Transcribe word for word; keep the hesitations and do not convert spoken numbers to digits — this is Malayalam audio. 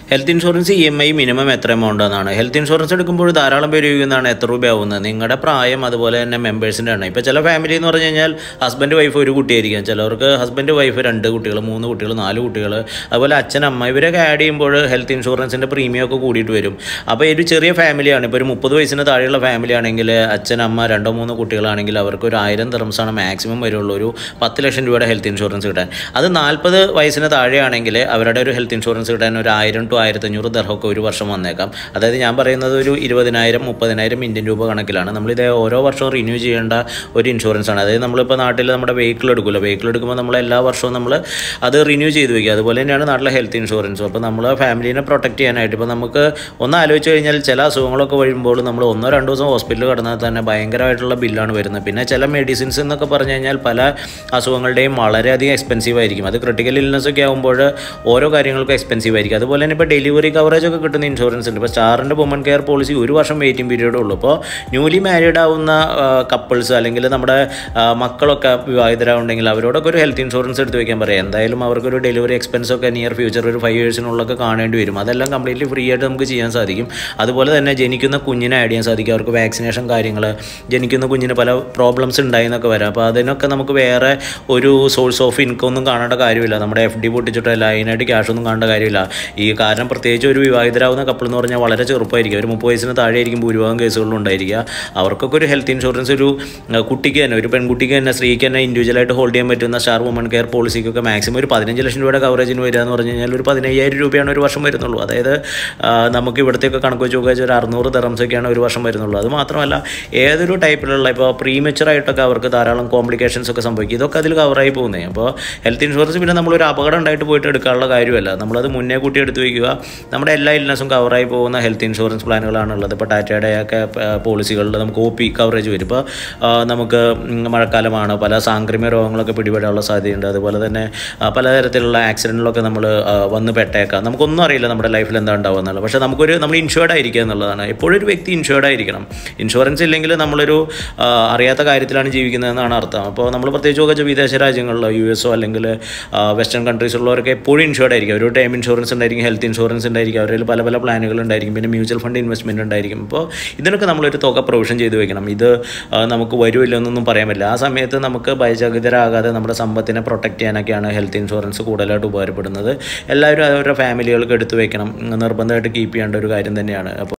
Health insurance E M I minimum എത്ര എമൗണ്ട് എന്നാണ്. ഹെൽത്ത് ഇൻഷുറൻസ് എടുക്കുമ്പോൾ ധാരാളം പേര് ചോദിക്കുന്നതാണ് എത്ര രൂപയാവുന്നത്. നിങ്ങളുടെ പ്രായം അതുപോലെ തന്നെ മെമ്പേഴ്സിൻ്റെ എണ്ണം. ഇപ്പോൾ ചില ഫാമിലി എന്ന് പറഞ്ഞു കഴിഞ്ഞാൽ ഹസ്ബൻഡ് വൈഫ് ഒരു കുട്ടിയായിരിക്കും, ചിലവർക്ക് ഹസ്ബൻഡ് വൈഫ് രണ്ട് കുട്ടികൾ, മൂന്ന് കുട്ടികൾ, നാല് കുട്ടികൾ, അതുപോലെ അച്ഛൻ അമ്മ, ഇവരൊക്കെ ആഡ് ചെയ്യുമ്പോൾ ഹെൽത്ത് ഇൻഷുറൻസിൻ്റെ പ്രീമിയം ഒക്കെ കൂടിയിട്ട് വരും. അപ്പോൾ ഒരു ചെറിയ ഫാമിലിയാണ്, ഇപ്പോൾ ഒരു മുപ്പത് വയസ്സിന് താഴെയുള്ള ഫാമിലി ആണെങ്കിൽ അച്ഛൻ അമ്മ രണ്ടോ മൂന്നോ കുട്ടികളാണെങ്കിൽ അവർക്ക് ഒരു ആയിരം ദിർഹംസാണ് മാക്സിമം വരുള്ളൂ ഒരു പത്ത് ലക്ഷം രൂപയുടെ ഹെൽത്ത് ഇൻഷുറൻസ് കിട്ടാൻ. അത് നാൽപ്പത് വയസ്സിന് താഴെയാണെങ്കിൽ അവരുടെ ഒരു ഹെൽത്ത് ഇൻഷുറൻസ് കിട്ടാൻ ഒരു ആയിരം ടു ആയിരത്തി അഞ്ഞൂറ് ദർഹമൊക്കെ ഒരു വർഷം വന്നേക്കാം. അതായത് ഞാൻ പറയുന്നത് ഒരു ഇരുപതിനായിരം മുപ്പതിനായിരം ഇന്ത്യൻ രൂപ കണക്കിലാണ്. നമ്മളിത് ഓരോ വർഷവും റിന്യൂ ചെയ്യേണ്ട ഒരു ഇൻഷുറൻസ് ആണ്. അതായത് നമ്മളിപ്പോൾ നാട്ടിൽ നമ്മുടെ വെഹിക്കിൾ എടുക്കില്ല, വെഹിക്കിൾ എടുക്കുമ്പോൾ നമ്മൾ എല്ലാ വർഷവും നമ്മൾ അത് റിന്യൂ ചെയ്ത് വയ്ക്കുക. അതുപോലെ തന്നെയാണ് നാട്ടിലെ ഹെൽത്ത് ഇൻഷുറൻസും. അപ്പോൾ നമ്മൾ ഫാമിലീനെ പ്രൊട്ടക്ട് ചെയ്യാനായിട്ട് ഇപ്പോൾ നമുക്ക് ഒന്ന് ആലോചിച്ച് കഴിഞ്ഞാൽ ചില അസുഖങ്ങളൊക്കെ വരുമ്പോൾ നമ്മൾ ഒന്നോ രണ്ടോ ദിവസം ഹോസ്പിറ്റലിൽ കിടന്നാൽ തന്നെ ഭയങ്കരമായിട്ടുള്ള ബില്ലാണ് വരുന്നത്. പിന്നെ ചില മെഡിസിൻസ് എന്നൊക്കെ പറഞ്ഞു കഴിഞ്ഞാൽ പല അസുഖങ്ങളുടെയും വളരെയധികം എക്സ്പെൻസീവ് ആയിരിക്കും. അത് ക്രിട്ടിക്കൽ ഇൽനെസ് ഒക്കെ ആകുമ്പോൾ ഓരോ കാര്യങ്ങൾക്കും എക്സ്പെൻസീവ് ആയിരിക്കും. അതുപോലെ തന്നെ ഇപ്പോൾ ഡെലിവറി കവറേജ് ഒക്കെ കിട്ടുന്ന ഇൻഷുറൻസ് ഉണ്ട്. ഇപ്പോൾ സ്റ്റാറിൻ്റെ വുമൺ കെയർ പോളിസി ഒരു വർഷം വെയിറ്റിംഗ് പീരീഡേ ഉള്ളൂ. ഇപ്പോൾ ന്യൂലി മാരീഡ് ആവുന്ന കപ്പിൾസ് അല്ലെങ്കിൽ നമ്മുടെ മക്കളൊക്കെ വിവാഹിതരാവുണ്ടെങ്കിൽ അവരോടൊക്കെ ഒരു ഹെൽത്ത് ഇൻഷുറൻസ് എടുത്ത് വയ്ക്കാൻ പറയാം. എന്തായാലും അവർക്കൊരു ഡെലിവറി എക്സ്പെൻസ് ഒക്കെ നിയർ ഫ്യൂച്ചർ ഒരു ഫൈവ് ഇയേഴ്സിനുള്ളൊക്കെ കാണേണ്ടി വരും. അതെല്ലാം കംപ്ലീറ്റ്ലി ഫ്രീ ആയിട്ട് നമുക്ക് ചെയ്യാൻ സാധിക്കും. അതുപോലെ തന്നെ ജനിക്കുന്ന കുഞ്ഞിനെ ആഡ് ചെയ്യാൻ സാധിക്കും. അവർക്ക് വാക്സിനേഷൻ കാര്യങ്ങൾ, ജനിക്കുന്ന കുഞ്ഞിന് പല പ്രോബ്ലംസ് ഉണ്ടായി എന്നൊക്കെ വരാം. അപ്പോൾ അതിനൊക്കെ നമുക്ക് വേറെ ഒരു സോഴ്സ് ഓഫ് ഇൻകം ഒന്നും കാണേണ്ട കാര്യമില്ല. നമ്മുടെ എഫ് ഡി പൊട്ടിച്ചിട്ടല്ല, അതിനായിട്ട് ക്യാഷ് ഒന്നും കാണേണ്ട കാര്യമില്ല. ഈ കാരണം പ്രത്യേകിച്ച് ഒരു വിവാഹിതരാവുന്ന കപ്പിൾ എന്ന് പറഞ്ഞാൽ വളരെ ചെറുപ്പമായിരിക്കും, ഒരു മുപ്പത് വയസ്സിന് താഴെ ആയിരിക്കും ഭൂരിഭാഗം കേസുകളിലും ഉണ്ടായിരിക്കുക. അവർക്കൊക്കെ ഒരു ഹെൽത്ത് ഇൻഷുറൻസ് ഒരു കുട്ടിക്ക് തന്നെ, ഒരു പെൺകുട്ടിക്ക് തന്നെ, സ്ത്രീക്ക് തന്നെ ഇൻഡിവിജ്വലായിട്ട് ഹോൾഡ് ചെയ്യാൻ പറ്റുന്ന സ്റ്റാർ വുമൺ കെയർ പോളിസിക്കൊക്കെ മാക്സിമം ഒരു പതിനഞ്ച് ലക്ഷം രൂപയുടെ കവറേജിന് വരിക എന്ന് പറഞ്ഞു കഴിഞ്ഞാൽ ഒരു പതിനയ്യായിരം രൂപയാണ് ഒരു വർഷം വരുന്നുള്ളൂ. അതായത് നമുക്ക് ഇവിടത്തെയൊക്കെ കണക്ക് വെച്ച് നോക്കുക ഒരു അറുന്നൂറ് ദിർഹംസൊക്കെയാണ് ഒരു വർഷം വരുന്നുള്ളൂ. അത് മാത്രമല്ല ഏതൊരു ടൈപ്പിലുള്ള ഇപ്പോൾ പ്രീമെച്ചുറായിട്ടൊക്കെ അവർക്ക് ധാരാളം കോംപ്ലിക്കേഷൻസ് ഒക്കെ സംഭവിക്കും. ഇതൊക്കെ അതിൽ കവറായി പോകുന്നത്. അപ്പോൾ ഹെൽത്ത് ഇൻഷുറൻസ് പിന്നെ നമ്മളൊരു അപകടം ഉണ്ടായിട്ട് പോയിട്ട് എടുക്കാനുള്ള കാര്യമല്ല, നമ്മളത് മുന്നേ കൂട്ടി എടുത്ത് വയ്ക്കുക. നമ്മുടെ എല്ലാ ഇൽനസും കവറായി പോകുന്ന ഹെൽത്ത് ഇൻഷുറൻസ് പ്ലാനുകളാണുള്ളത്. ഇപ്പോൾ ടാറ്റയുടെ ഒക്കെ പോളിസികളിൽ നമുക്ക് ഒ പി കവറേജ് വരും. ഇപ്പോൾ നമുക്ക് മഴക്കാലമാണ്, പല സാംക്രമിക രോഗങ്ങളൊക്കെ പിടിപെടാനുള്ള സാധ്യതയുണ്ട്. അതുപോലെ തന്നെ പലതരത്തിലുള്ള ആക്സിഡൻറ്റിലൊക്കെ നമ്മൾ വന്ന് പെട്ടേക്കാം. നമുക്കൊന്നും അറിയില്ല നമ്മുടെ ലൈഫിൽ എന്താ ഉണ്ടാവുക എന്നുള്ളത്. പക്ഷേ നമുക്കൊരു നമ്മൾ ഇൻഷുർഡ് ആയിരിക്കുക എന്നുള്ളതാണ്. എപ്പോഴും ഒരു വ്യക്തി ഇൻഷുർഡ് ആയിരിക്കണം. ഇൻഷുറൻസ് ഇല്ലെങ്കിൽ നമ്മളൊരു അറിയാത്ത കാര്യത്തിലാണ് ജീവിക്കുന്നതെന്നാണ് അർത്ഥം. അപ്പോൾ നമ്മൾ പ്രത്യേകിച്ച് നോക്കുക വിദേശ രാജ്യങ്ങളിലോ യു എസോ അല്ലെങ്കിൽ വെസ്റ്റേൺ കൺട്രീസിലുള്ളവരൊക്കെ എപ്പോഴും ഇൻഷുർഡ് ആയിരിക്കും. ഒരു ടൈം ഇൻഷുറൻസ് ഉണ്ടായിരിക്കും, ഹെൽത്ത് ഇൻഷുറൻസ് ഉണ്ടായിരിക്കും, അവരിൽ പല പല പ്ലാനുകൾ ഉണ്ടായിരിക്കും, പിന്നെ മ്യൂച്വൽ ഫണ്ട് ഇൻവെസ്റ്റ്മെൻറ്റ് ഉണ്ടായിരിക്കും. അപ്പോൾ ഇതിനൊക്കെ നമ്മളൊരു തുക പ്രൊവിഷൻ ചെയ്ത് വെക്കണം. ഇത് നമുക്ക് വരുമില്ല എന്നൊന്നും പറയാൻ പറ്റില്ല. ആ സമയത്ത് നമുക്ക് ഭയചകിതരാകാതെ നമ്മുടെ സമ്പത്തിനെ പ്രൊട്ടക്ട് ചെയ്യാനൊക്കെയാണ് ഹെൽത്ത് ഇൻഷുറൻസ് കൂടുതലായിട്ട് ഉപകാരപ്പെടുന്നത്. എല്ലാവരും അവരുടെ ഫാമിലികൾക്ക് എടുത്തു വെക്കണം, നിർബന്ധമായിട്ട് കീപ്പ് ചെയ്യേണ്ട ഒരു കാര്യം തന്നെയാണ്. അപ്പോൾ